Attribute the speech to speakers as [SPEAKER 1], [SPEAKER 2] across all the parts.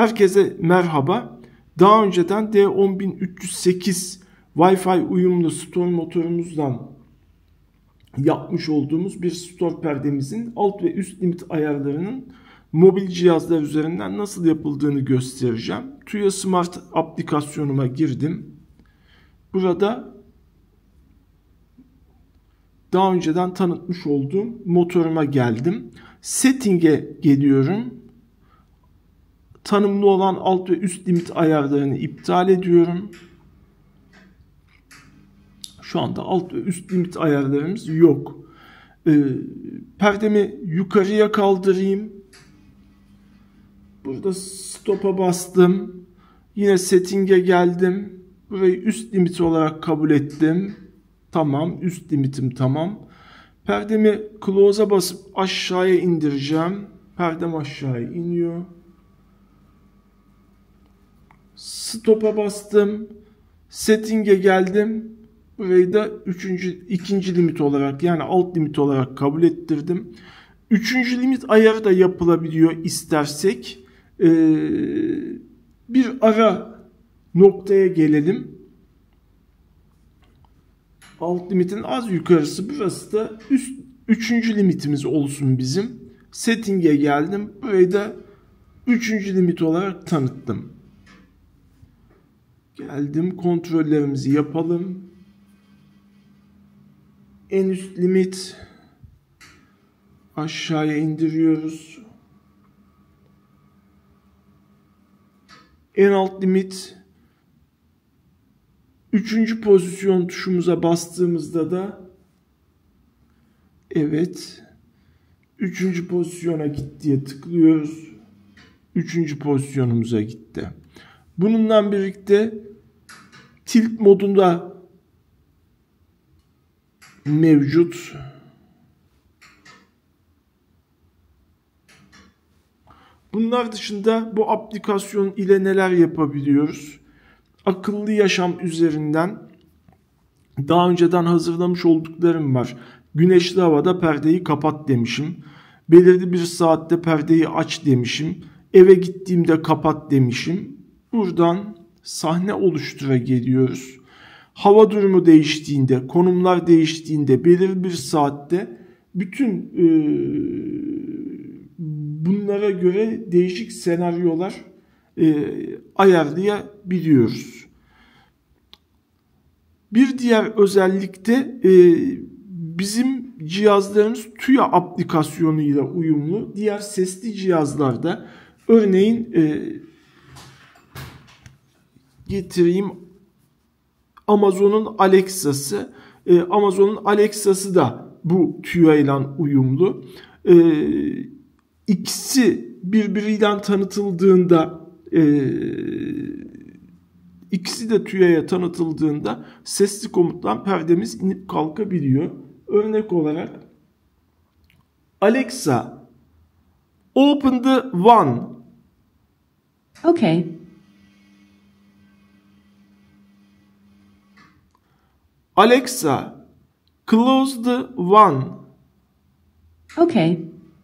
[SPEAKER 1] Herkese merhaba. Daha önceden D10308 Wi-Fi uyumlu store motorumuzdan yapmış olduğumuz bir store perdemizin alt ve üst limit ayarlarının mobil cihazlar üzerinden nasıl yapıldığını göstereceğim. Tuya Smart aplikasyonuma girdim. Burada daha önceden tanıtmış olduğum motoruma geldim. Setting'e geliyorum. Tanımlı olan alt ve üst limit ayarlarını iptal ediyorum. Şu anda alt ve üst limit ayarlarımız yok. Perdemi yukarıya kaldırayım. Burada stop'a bastım. Yine setting'e geldim. Burayı üst limit olarak kabul ettim. Tamam, üst limitim tamam. Perdemi close'a basıp aşağıya indireceğim. Perdem aşağıya iniyor. Stop'a bastım. Setting'e geldim. Burayı da ikinci limit olarak, yani alt limit olarak kabul ettirdim. Üçüncü limit ayarı da yapılabiliyor istersek. Bir ara noktaya gelelim. Alt limitin az yukarısı, burası da üçüncü limitimiz olsun bizim. Setting'e geldim. Burayı da üçüncü limit olarak tanıttım. Geldim, kontrollerimizi yapalım. En üst limit aşağıya indiriyoruz. En alt limit, üçüncü pozisyon tuşumuza bastığımızda da evet, üçüncü pozisyona git diye tıklıyoruz. Üçüncü pozisyonumuza gitti. Bununla birlikte tilt modunda mevcut. Bunlar dışında bu aplikasyon ile neler yapabiliyoruz? Akıllı yaşam üzerinden daha önceden hazırlamış olduklarım var. Güneşli havada perdeyi kapat demişim. Belirli bir saatte perdeyi aç demişim. Eve gittiğimde kapat demişim. Buradan sahne oluştura geliyoruz. Hava durumu değiştiğinde, konumlar değiştiğinde, belirli bir saatte bütün bunlara göre değişik senaryolar ayarlayabiliyoruz. Bir diğer özellik de bizim cihazlarımız Tuya aplikasyonuyla uyumlu. Diğer sesli cihazlarda, örneğin getireyim, Amazon'un Alexa'sı. Amazon'un Alexa'sı da bu Tuya ile uyumlu. İkisi birbiriyle tanıtıldığında, ikisi de Tuya'ya tanıtıldığında sesli komuttan perdemiz inip kalkabiliyor. Örnek olarak Alexa, open the one.
[SPEAKER 2] Okay.
[SPEAKER 1] Alexa, close the one.
[SPEAKER 2] Okay.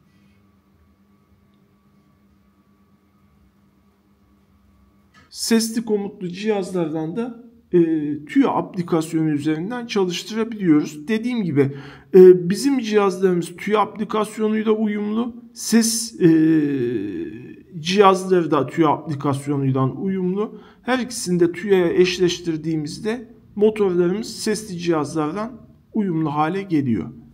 [SPEAKER 1] Sesli komutlu cihazlardan da Tuya aplikasyonu üzerinden çalıştırabiliyoruz. Dediğim gibi bizim cihazlarımız Tuya aplikasyonuyla uyumlu. Ses cihazları da Tuya aplikasyonuyla uyumlu. Her ikisini de Tuya'ya eşleştirdiğimizde motorlarımız sesli cihazlardan uyumlu hale geliyor.